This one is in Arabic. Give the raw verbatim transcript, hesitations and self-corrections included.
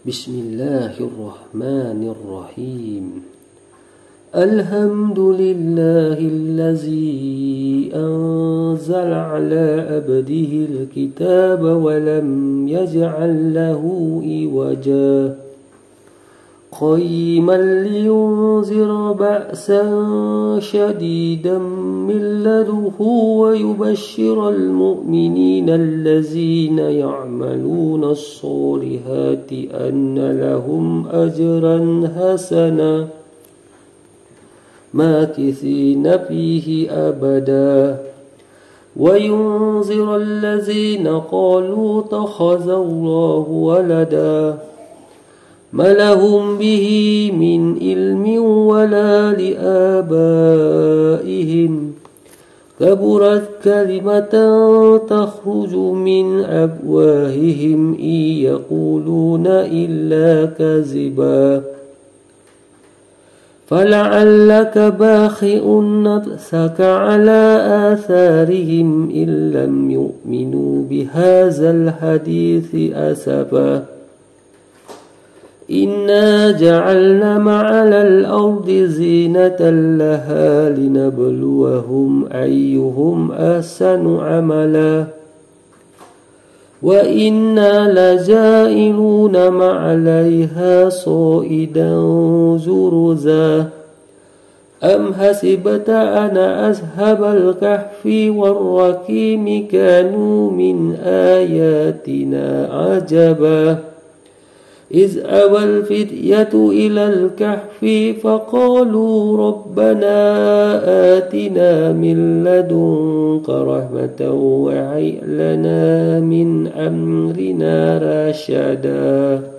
بسم الله الرحمن الرحيم. الحمد لله الذي أنزل على عبده الكتاب ولم يجعل له عوجا قيما لينذر بأسا شديدا من لدنه ويبشر المؤمنين الذين يعملون الصالحات أن لهم أجرا حسنا ماكثين فيه أبدا وينذر الذين قالوا اتخذ الله ولدا ما لهم به من علم ولا لآبائهم كبرت كلمة تخرج من أفواههم إن يقولون إلا كذبا فلعلك باخئ نفسك على آثارهم إن لم يؤمنوا بهذا الحديث أسفا إنا جعلنا ما على الأرض زينة لها لنبلوهم أيهم أحسن عملا وإنا لجائلون ما عليها صائدا جرزا أم حسبت أن أصحاب الكهف والرقيم كانوا من آياتنا عجبا إذ أوى الفتية إلى الكهف فقالوا ربنا آتنا من لدنك رحمة وهيئ لنا من أمرنا رشدا.